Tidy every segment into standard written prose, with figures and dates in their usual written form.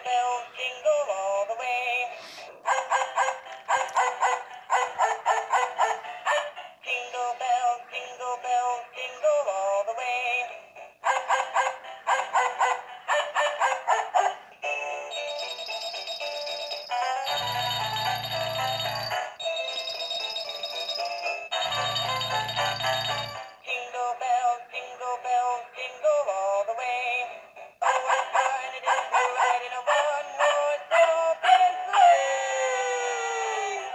bells jingle all the way. Jingle bells, jingle all the way. Jingle bells, jingle all the way. Oh, what fun it is to ride in a one-horse open sleigh!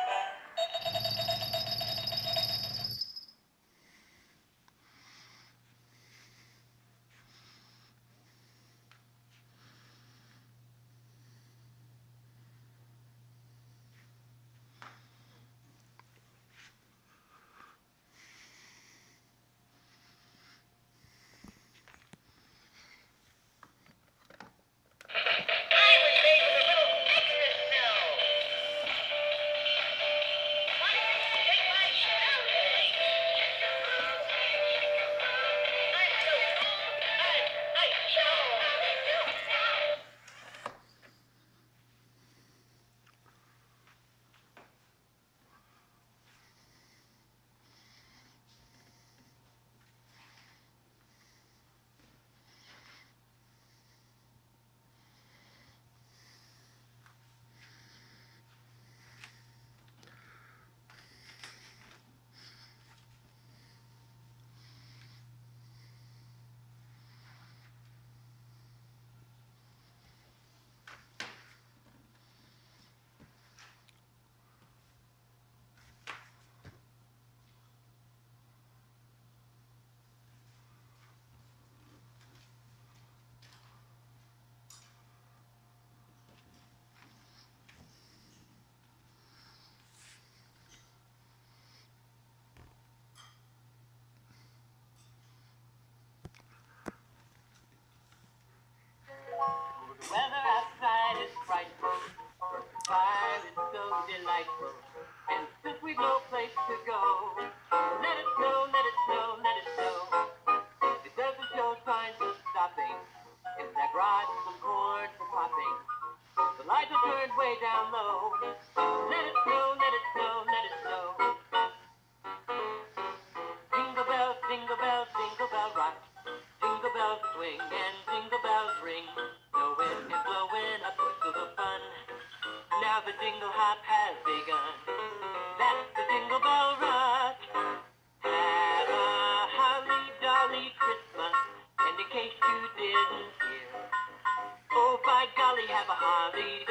Weather outside is frightful, fire is so delightful, and since we've no place to go, let it snow, let it snow, let it snow. It doesn't show signs of stopping, it's that garage some corn for popping. The lights are turned way down low. Let it snow, let it snow, let it snow. Jingle bell rock. Jingle bells swing and jingle bells ring. The wind is blowing a bushel of fun. Now the jingle hop has begun. That's the jingle bell rush. Have a holly jolly Christmas. And in case you didn't hear, oh by golly, have a holly